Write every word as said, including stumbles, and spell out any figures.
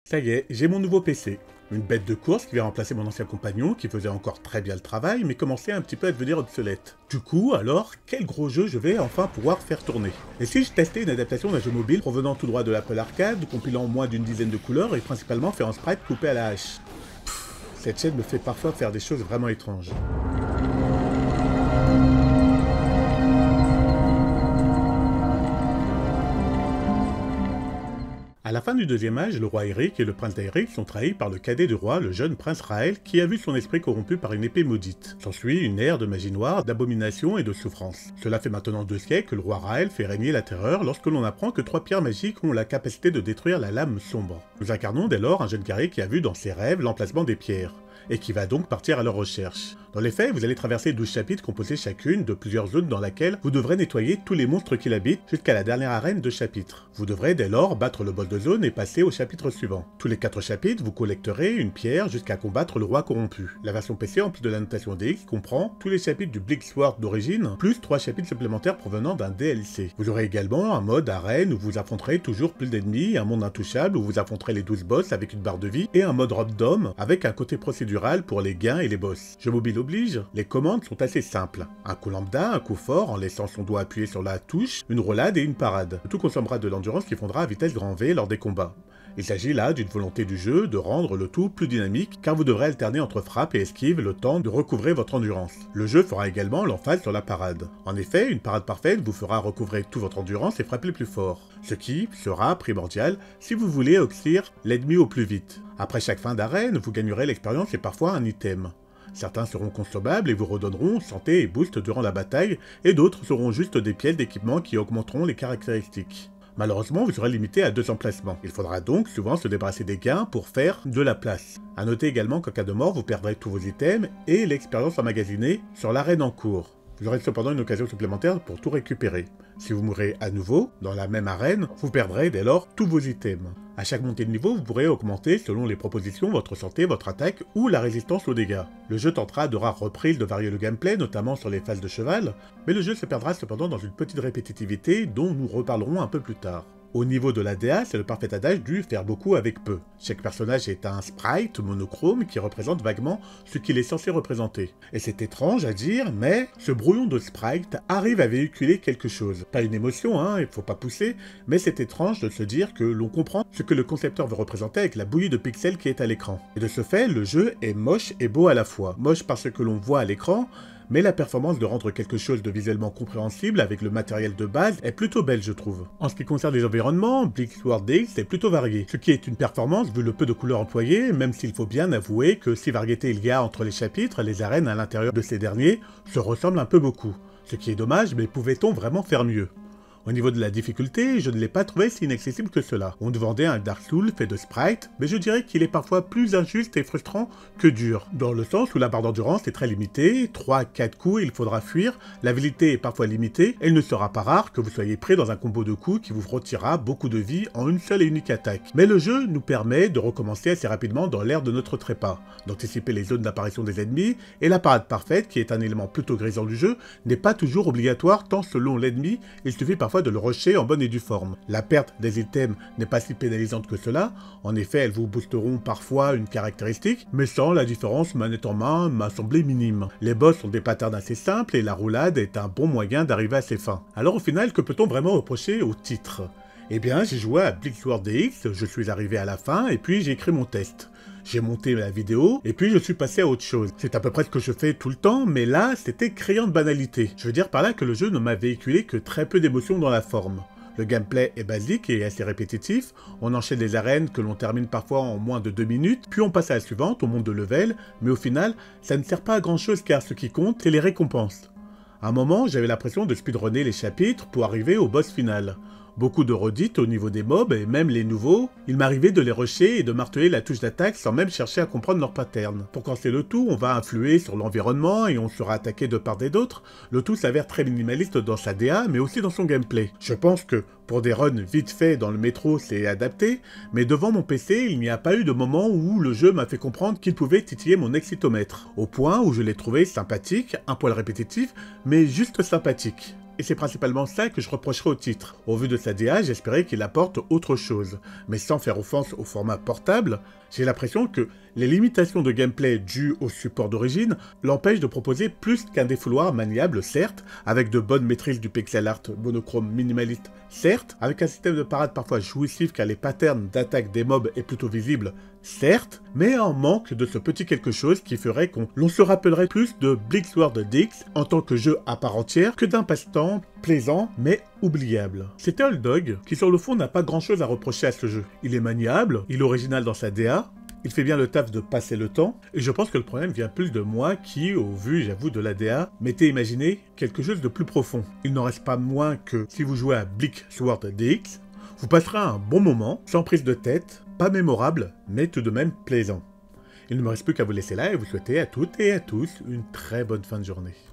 Ça y est, j'ai mon nouveau P C. Une bête de course qui vient remplacer mon ancien compagnon qui faisait encore très bien le travail mais commençait un petit peu à devenir obsolète. Du coup, alors, quel gros jeu je vais enfin pouvoir faire tourner? Et si je testais une adaptation d'un jeu mobile provenant tout droit de l'Apple Arcade, compilant moins d'une dizaine de couleurs et principalement fait en sprite coupé à la hache? Pff, cette chaîne me fait parfois faire des choses vraiment étranges. À la fin du deuxième âge, le roi Eric et le prince d'Aeric sont trahis par le cadet du roi, le jeune prince Raël, qui a vu son esprit corrompu par une épée maudite. S'ensuit une ère de magie noire, d'abomination et de souffrance. Cela fait maintenant deux siècles que le roi Raël fait régner la terreur lorsque l'on apprend que trois pierres magiques ont la capacité de détruire la lame sombre. Nous incarnons dès lors un jeune guerrier qui a vu dans ses rêves l'emplacement des pierres, et qui va donc partir à leur recherche. Dans les faits, vous allez traverser douze chapitres composés chacune de plusieurs zones dans lesquelles vous devrez nettoyer tous les monstres qui l'habitent jusqu'à la dernière arène de chapitre. Vous devrez dès lors battre le boss de zone et passer au chapitre suivant. Tous les quatre chapitres, vous collecterez une pierre jusqu'à combattre le roi corrompu. La version P C en plus de la notation D X comprend tous les chapitres du Bleak Sword d'origine, plus trois chapitres supplémentaires provenant d'un D L C. Vous aurez également un mode arène où vous affronterez toujours plus d'ennemis, un monde intouchable où vous affronterez les douze boss avec une barre de vie, et un mode random avec un côté procédural pour les gains et les boss. Jeu mobile oblige, les commandes sont assez simples. Un coup lambda, un coup fort en laissant son doigt appuyé sur la touche, une roulade et une parade. Tout consommera de l'endurance qui fondra à vitesse grand V lors des combats. Il s'agit là d'une volonté du jeu de rendre le tout plus dynamique car vous devrez alterner entre frappe et esquive le temps de recouvrer votre endurance. Le jeu fera également l'emphase sur la parade. En effet, une parade parfaite vous fera recouvrer toute votre endurance et frapper le plus fort. Ce qui sera primordial si vous voulez oxyre l'ennemi au plus vite. Après chaque fin d'arène, vous gagnerez l'expérience et parfois un item. Certains seront consommables et vous redonneront santé et boost durant la bataille, et d'autres seront juste des pièces d'équipement qui augmenteront les caractéristiques. Malheureusement, vous serez limité à deux emplacements. Il faudra donc souvent se débarrasser des gains pour faire de la place. A noter également qu'en cas de mort, vous perdrez tous vos items et l'expérience emmagasinée sur l'arène en cours. Vous aurez cependant une occasion supplémentaire pour tout récupérer. Si vous mourrez à nouveau, dans la même arène, vous perdrez dès lors tous vos items. À chaque montée de niveau, vous pourrez augmenter selon les propositions votre santé, votre attaque ou la résistance aux dégâts. Le jeu tentera de rares reprises de varier le gameplay, notamment sur les phases de cheval, mais le jeu se perdra cependant dans une petite répétitivité dont nous reparlerons un peu plus tard. Au niveau de l'A D A, c'est le parfait adage du faire beaucoup avec peu. Chaque personnage est un sprite monochrome qui représente vaguement ce qu'il est censé représenter. Et c'est étrange à dire, mais ce brouillon de sprite arrive à véhiculer quelque chose. Pas une émotion, hein, il faut pas pousser, mais c'est étrange de se dire que l'on comprend ce que le concepteur veut représenter avec la bouillie de pixels qui est à l'écran. Et de ce fait, le jeu est moche et beau à la fois. Moche parce que l'on voit à l'écran, mais la performance de rendre quelque chose de visuellement compréhensible avec le matériel de base est plutôt belle, je trouve. En ce qui concerne les environnements, Bleak Sword D X est plutôt varié, ce qui est une performance vu le peu de couleurs employées, même s'il faut bien avouer que si variété il y a entre les chapitres, les arènes à l'intérieur de ces derniers se ressemblent un peu beaucoup. Ce qui est dommage, mais pouvait-on vraiment faire mieux ? Au niveau de la difficulté, je ne l'ai pas trouvé si inaccessible que cela. On nous vendait un Dark Souls fait de sprites, mais je dirais qu'il est parfois plus injuste et frustrant que dur, dans le sens où la barre d'endurance est très limitée, trois à quatre coups et il faudra fuir, l'habilité est parfois limitée, et il ne sera pas rare que vous soyez pris dans un combo de coups qui vous retirera beaucoup de vie en une seule et unique attaque. Mais le jeu nous permet de recommencer assez rapidement dans l'ère de notre trépas, d'anticiper les zones d'apparition des ennemis, et la parade parfaite, qui est un élément plutôt grisant du jeu, n'est pas toujours obligatoire tant selon l'ennemi, il suffit parfois de le rusher en bonne et due forme. La perte des items n'est pas si pénalisante que cela, en effet elles vous boosteront parfois une caractéristique, mais sans la différence manette en main m'a semblé minime. Les boss sont des patterns assez simples et la roulade est un bon moyen d'arriver à ses fins. Alors au final, que peut-on vraiment reprocher au titre? Eh bien j'ai joué à Bleak Sword D X, je suis arrivé à la fin et puis j'ai écrit mon test. J'ai monté la vidéo, et puis je suis passé à autre chose. C'est à peu près ce que je fais tout le temps, mais là, c'était criant de banalité. Je veux dire par là que le jeu ne m'a véhiculé que très peu d'émotions dans la forme. Le gameplay est basique et assez répétitif, on enchaîne des arènes que l'on termine parfois en moins de deux minutes, puis on passe à la suivante, au monde de level, mais au final, ça ne sert pas à grand chose car ce qui compte, c'est les récompenses. À un moment, j'avais l'impression de speedrunner les chapitres pour arriver au boss final. Beaucoup de redites au niveau des mobs, et même les nouveaux, il m'arrivait de les rusher et de marteler la touche d'attaque sans même chercher à comprendre leur pattern. Pour casser le tout, on va influer sur l'environnement et on sera attaqué de part et d'autre. Le tout s'avère très minimaliste dans sa D A, mais aussi dans son gameplay. Je pense que, pour des runs vite faits dans le métro, c'est adapté, mais devant mon P C, il n'y a pas eu de moment où le jeu m'a fait comprendre qu'il pouvait titiller mon excitomètre, au point où je l'ai trouvé sympathique, un poil répétitif, mais juste sympathique. et c'est principalement ça que je reprocherai au titre. Au vu de sa D A, j'espérais qu'il apporte autre chose, mais sans faire offense au format portable, j'ai l'impression que les limitations de gameplay dues au support d'origine l'empêchent de proposer plus qu'un défouloir maniable, certes, avec de bonnes maîtrises du pixel art monochrome minimaliste, certes, avec un système de parade parfois jouissif car les patterns d'attaque des mobs est plutôt visible, certes, mais en manque de ce petit quelque chose qui ferait qu'on l'on se rappellerait plus de Blitzword Dix en tant que jeu à part entière que d'un passe-temps plaisant mais oubliable. C'est Old Dog qui sur le fond n'a pas grand chose à reprocher à ce jeu. Il est maniable, il est original dans sa D A, il fait bien le taf de passer le temps, et je pense que le problème vient plus de moi qui, au vu, j'avoue, de la D A, m'était imaginé quelque chose de plus profond. Il n'en reste pas moins que si vous jouez à Blitzword Dix, vous passerez un bon moment, sans prise de tête, pas mémorable, mais tout de même plaisant. Il ne me reste plus qu'à vous laisser là et vous souhaiter à toutes et à tous une très bonne fin de journée.